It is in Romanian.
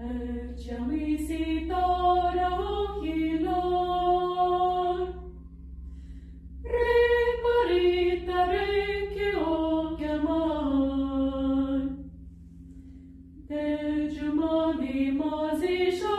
Cea misitor ochilor, Răpărita reche o chemai, de giumani mozișa